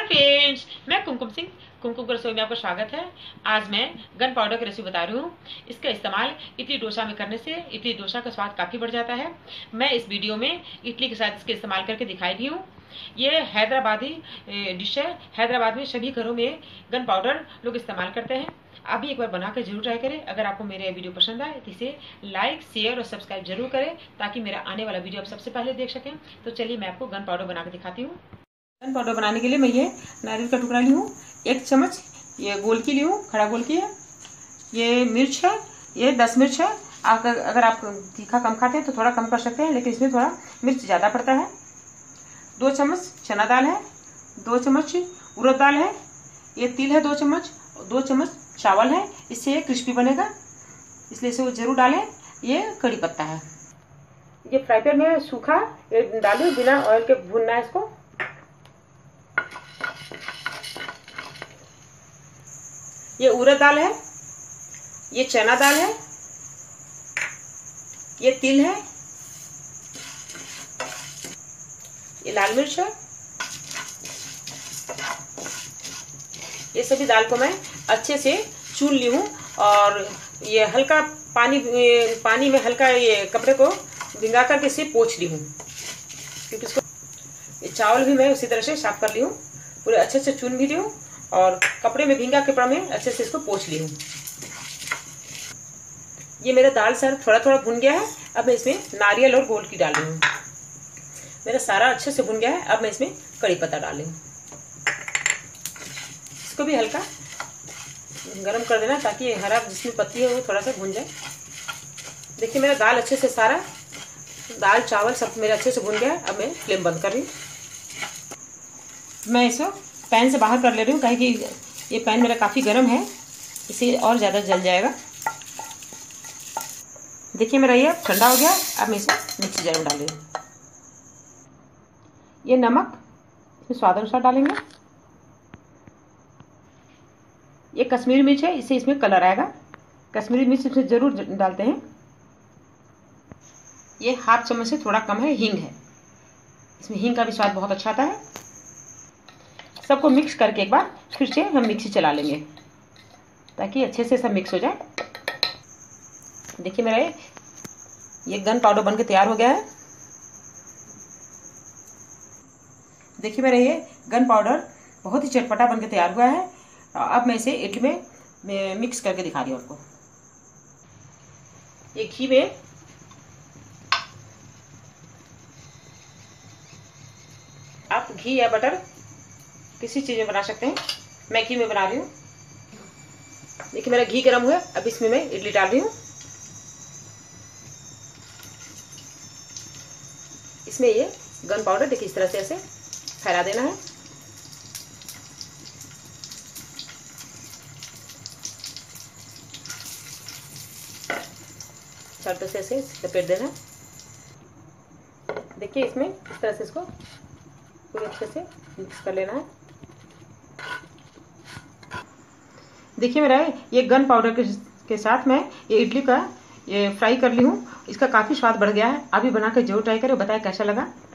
Friends, मैं कुमकुम सिंह कुमकुम की रसोई में आपका स्वागत है। आज मैं गन पाउडर की रेसिपी बता रही हूँ। इसका इस्तेमाल इडली डोसा में करने से इडली डोसा का स्वाद काफ़ी बढ़ जाता है। मैं इस वीडियो में इडली के साथ इसके इस्तेमाल करके दिखाई दी हूँ। ये हैदराबादी डिश है। हैदराबाद में सभी घरों में गन पाउडर लोग इस्तेमाल करते हैं। आप भी एक बार बना कर जरूर ट्राई करें। अगर आपको मेरे वीडियो पसंद आए तो इसे लाइक, शेयर और सब्सक्राइब जरूर करें ताकि मेरा आने वाला वीडियो आप सबसे पहले देख सकें। तो चलिए मैं आपको गन पाउडर बना कर दिखाती हूँ। गन पाउडर बनाने के लिए मैं ये नारियल का टुकड़ा ली हूँ, 1 चम्मच ये गोल की ली हूँ, खड़ा गोल की है। ये मिर्च है, ये 10 मिर्च है। अगर आप तीखा कम खाते हैं तो थोड़ा कम कर सकते हैं, लेकिन इसमें थोड़ा मिर्च ज़्यादा पड़ता है। 2 चम्मच चना दाल है, 2 चम्मच उड़द दाल है, ये तिल है 2 चम्मच, 2 चम्मच चावल है। इससे ये क्रिस्पी बनेगा, इसलिए इसे जरूर डालें। ये कड़ी पत्ता है। ये फ्राई पैन में सूखा डालू, बिना ऑयल के भूनना है इसको। ये उड़द दाल है, ये चना दाल है, ये तिल है, ये लाल मिर्च है। ये सभी दाल को मैं अच्छे से चून ली हूँ और ये हल्का पानी में हल्का ये कपड़े को भिंगा करके इसे पोंछ ली हूँ, क्योंकि इसको ये चावल भी मैं उसी तरह से साफ कर ली हूँ, पूरे अच्छे से चुन भी ली हूँ और कपड़े में भिंगा कपड़ा में अच्छे से इसको पोंछ ली हूँ। ये मेरा दाल सर थोड़ा थोड़ा भुन गया है। अब मैं इसमें नारियल और गोल की डाल रही हूँ। मेरा सारा अच्छे से भुन गया है। अब मैं इसमें कड़ी पत्ता डाल रही हूँ। इसको भी हल्का गरम कर देना ताकि हरा जिसमें पत्ती है वो थोड़ा सा भुन जाए। देखिए मेरा दाल अच्छे से सारा दाल चावल सब मेरा अच्छे से भुन गया है। अब मैं फ्लेम बंद कर रही हूँ। मैं इसको पैन से बाहर कर ले रही हूँ, कि ये पैन मेरा काफ़ी गर्म है, इसे और ज़्यादा जल जाएगा। देखिए मेरा ये ठंडा हो गया। अब मैं इसे मिक्सी जार में डाल रही हूँ। ये नमक इसमें स्वाद अनुसार डालेंगे। ये कश्मीरी मिर्च है, इससे इसमें कलर आएगा। कश्मीरी मिर्च इसमें ज़रूर डालते हैं। ये ½ चम्मच से थोड़ा कम है हींग है, इसमें हींग का भी स्वाद बहुत अच्छा आता है। सबको मिक्स करके एक बार फिर से हम मिक्सी चला लेंगे ताकि अच्छे से सब मिक्स हो जाए। देखिए मेरा ये गन पाउडर बनके तैयार हो गया है। देखिए मेरा ये गन पाउडर बहुत ही चटपटा बनके तैयार हुआ है। अब मैं इसे इडली में मिक्स करके दिखा रही हूँ आपको। ये घी में आप घी या बटर किसी चीज़ में बना सकते हैं। मैं घी में बना रही हूँ। देखिए मेरा घी गर्म हुआ। अब इसमें मैं इडली डाल रही हूँ। इसमें ये गन पाउडर देखिए इस तरह से ऐसे फैला देना है। चारों तरफ से ऐसे लपेट देना है। देखिए इसमें इस तरह से इसको पूरे अच्छे से मिक्स कर लेना है। देखिए मेरा ये गन पाउडर के साथ मैं ये इडली का ये फ्राई कर ली हूँ। इसका काफ़ी स्वाद बढ़ गया है। अभी बना कर जरूर ट्राई करें, बताएं कैसा लगा।